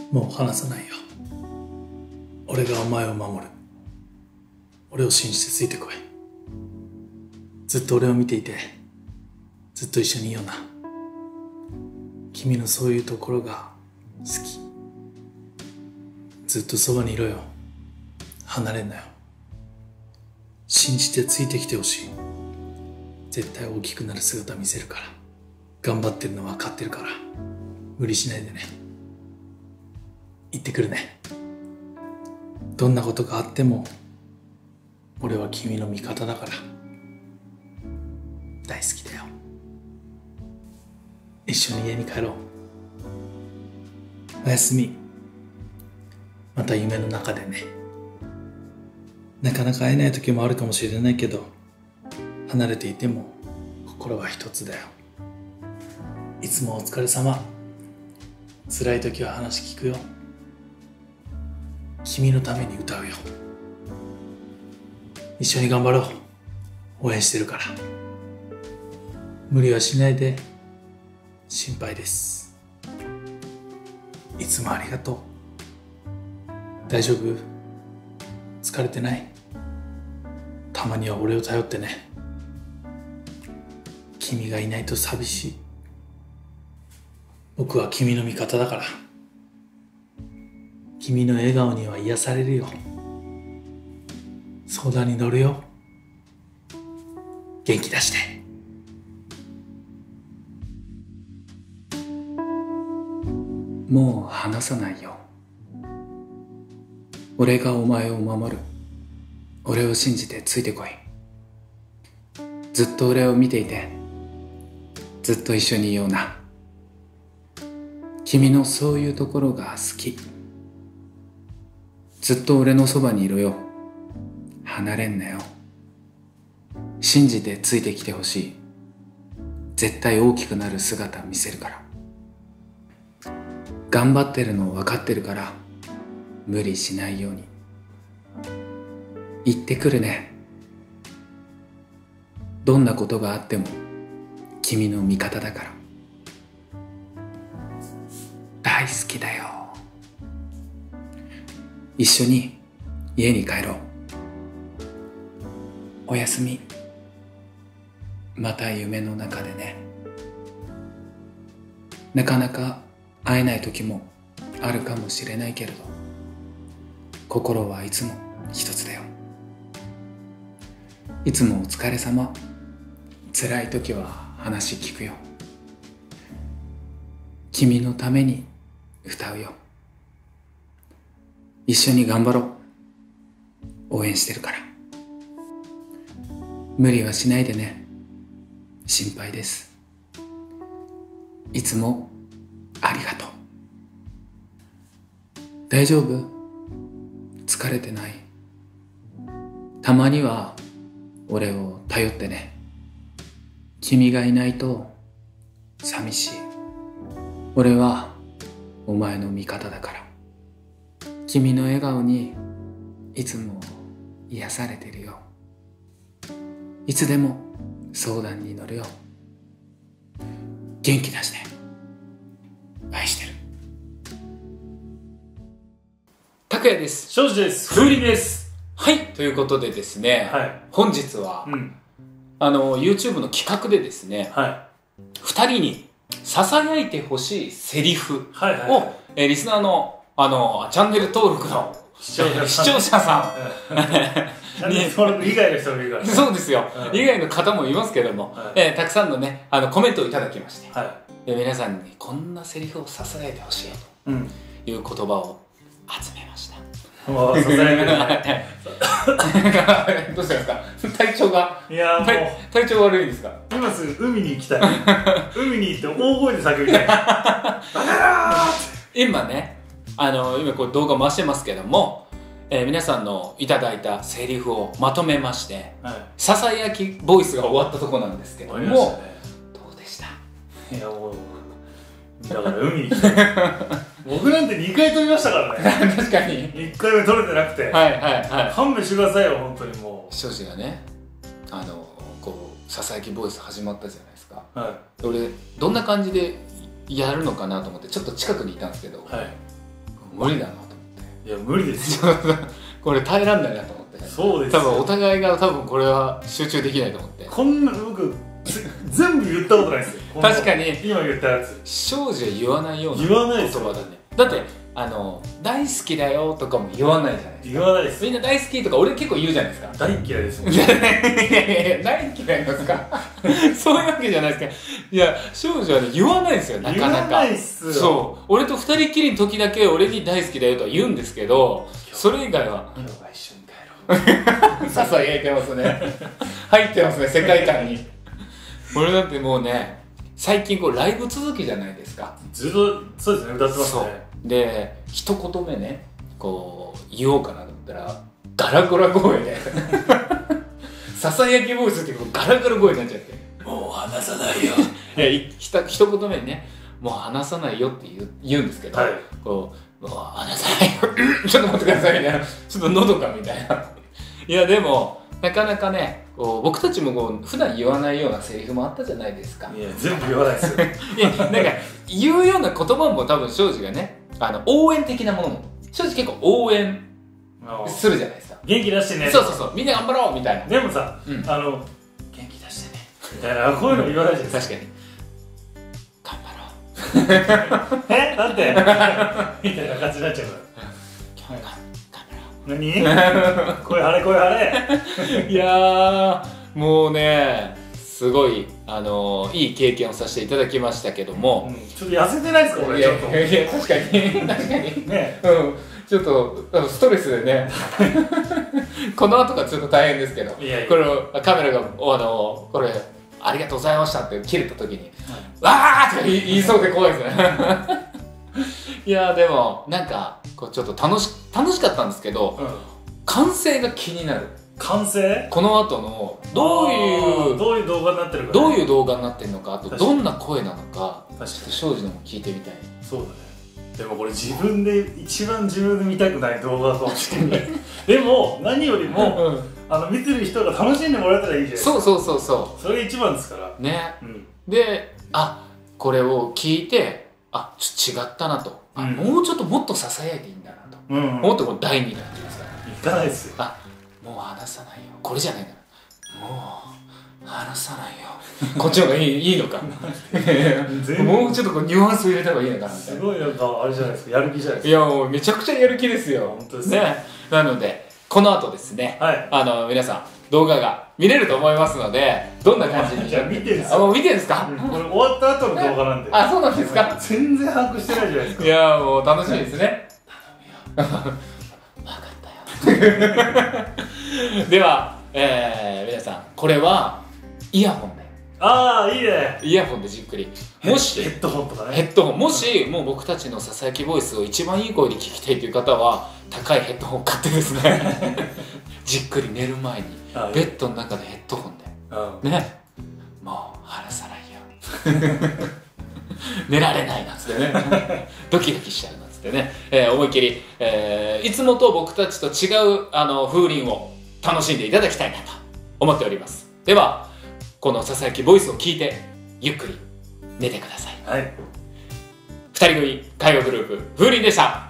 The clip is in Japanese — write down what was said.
もう離さないよ。俺がお前を守る。俺を信じてついてこい。ずっと俺を見ていて、ずっと一緒にいような。君のそういうところが好き。ずっとそばにいろよ。離れんなよ。信じてついてきてほしい。絶対大きくなる姿見せるから。頑張ってるの分かってるから。無理しないでね。行ってくるね。どんなことがあっても俺は君の味方だから。大好きだよ。一緒に家に帰ろう。おやすみ。また夢の中でね。なかなか会えない時もあるかもしれないけど、離れていても心は一つだよ。いつもお疲れ様。辛い時は話聞くよ。君のために歌うよ。一緒に頑張ろう。応援してるから。無理はしないで。心配です。いつもありがとう。大丈夫？疲れてない？たまには俺を頼ってね。君がいないと寂しい。僕は君の味方だから。君の笑顔には癒されるよ。相談に乗るよ。元気出して。 もう離さないよ。俺がお前を守る。俺を信じてついてこい。ずっと俺を見ていて、ずっと一緒にいような。君のそういうところが好き。ずっと俺のそばにいろよ。離れんなよ。信じてついてきてほしい。絶対大きくなる姿見せるから。頑張ってるの分かってるから、無理しないように。行ってくるね。どんなことがあっても君の味方だから。大好きだよ。一緒に家に帰ろう。おやすみ。また夢の中でね。なかなか会えない時もあるかもしれないけれど、心はいつも一つだよ。いつもお疲れ様。辛い時は話聞くよ。君のために歌うよ。一緒に頑張ろう。応援してるから。無理はしないでね。心配です。いつもありがとう。大丈夫？疲れてない？たまには俺を頼ってね。君がいないと寂しい。俺はお前の味方だから。君の笑顔にいつも癒されてるよ。いつでも相談に乗るよ。元気出して。愛してる。拓也です。 庄司です。 風鈴です。はい、ということでですね、 はい、 本日は、YouTube の企画でですね、2人に囁いてほしいセリフを、リスナーのチャンネル登録の視聴者さん登録以外の人もいるから、ね、 そうですよ、以外の方もいますけども、たくさんのねコメントをいただきまして、皆さんにこんなセリフを囁いてほしいという言葉を集めました。 もう囁いてるね。 どうしたんですか？体調が。 いやもう体調悪いんですか？ 今すぐ海に行きたい。海に行って大声で叫びたい。 今ね今こう動画回してますけども、皆さんのいただいたセリフをまとめまして、ささやきボイスが終わったところなんですけども、どうでした？ いやもうだから海に来て僕なんて2回撮りましたからね。 確かに 1回目撮れてなくて、勘弁してくださいよ本当に。もう庄司がねこうささやきボイス始まったじゃないですか。 はい、 俺どんな感じでやるのかなと思ってちょっと近くにいたんですけど、 無理だなと思って。 いや無理ですよこれ耐えらんないなと思って。 そうですよ。 多分お互いがこれは集中できないと思って。 こんな僕全部言ったことないですよ確かに今言ったやつ庄司は言わないような言わないですよ言葉だね。だって大好きだよとかも言わないじゃないですか。 言わないです。 みんな大好きとか俺結構言うじゃないですか。 大嫌いですもんいやいやいや大嫌いなんですかそういうわけじゃないですか。いや庄司はね言わないですよ、なかなか。 言わないっすよ。 そう俺と二人きりの時だけ俺に大好きだよとは言うんですけど、それ以外は今日は一緒に帰ろうささやいてますね入ってますね世界観に。俺だってもうね最近こうライブ続きじゃないですか。 ずっとそうですね、歌ってますね。 で一言目ねこう言おうかなと思ったらガラガラ声でささやきボイスっていうガラガラ声になっちゃって、もう話さないよ一言目にねもう話さないよって言うんですけど、 はい、 こうもう話さないよちょっと待ってくださいみたいな、ちょっと喉かみたいないやでもなかなかねこう僕たちもこう普段言わないようなセリフもあったじゃないですか。 いや全部言わないですよいやなんか言うような言葉も多分庄司がね応援的なものも庄司結構応援するじゃないですか。 元気出してね。 そうそうそうみんな頑張ろうみたいな。 でもさ、元気出してねみたいなこういうの言わないじゃないですか。 確かに頑張ろうなんてみたいな感じになっちゃうから何声張れ声張れいやもうねすごいいい経験をさせていただきましたけども、 ちょっと痩せてないですか俺。ちょっといや確かに確かにね、 ちょっとストレスでねこの後がちょっと大変ですけど、これカメラがこれありがとうございましたって切れた時に、わーって言いそうで怖いですねいやでもなんかこうちょっと楽しかったんですけど、完成が気になる。 完成？ この後のどういう動画になってるか、 どういう動画になってるのか、あとどんな声なのか確かに庄司のも聞いてみたい。 そうだね。でもこれ自分で一番自分で見たくない動画かもしれないでも何よりも、見てる人が楽しんでもらえたらいいじゃないですか。 そうそれが一番ですからね、でこれを聞いてちょっと違ったなと、もうちょっともっとささやいていいんだなと、もっとこの第2弾っていうんですか、 いかないですよ。 もう話さないよこれじゃないんだ、もう話さないよこっちの方がいいのかもうちょっとこうニュアンスを入れた方がいいのかなみたいな。 すごいなんかあれじゃないですか、やる気じゃないですか。 いやもうめちゃくちゃやる気ですよ。 本当ですね。 なのでこの後ですね、皆さん動画が見れると思いますので、どんな感じに。 じゃあ見てるんですよ。 もう見てるんですか。 これ終わった後の動画なんで。 そうなんですか。 全然把握してないじゃないですか。 いやもう楽しみですね。頼むよ。分かったよ。では、皆さんこれはイヤホンで。 いいね。 イヤホンでじっくり。もしヘッドホンとかね。 ヘッドホン、もしもう僕たちのささやきボイスを一番いい声で聞きたいという方は高いヘッドホンを買ってですねじっくり寝る前にベッドの中でヘッドホンでね、もう話さないよ寝られないなんつってねドキドキしちゃうなんつってね、思いっきり、いつもと僕たちと違う風鈴を楽しんでいただきたいなと思っております。ではこのささやきボイスを聞いてゆっくり寝てください。2人組介護グループ風鈴でした。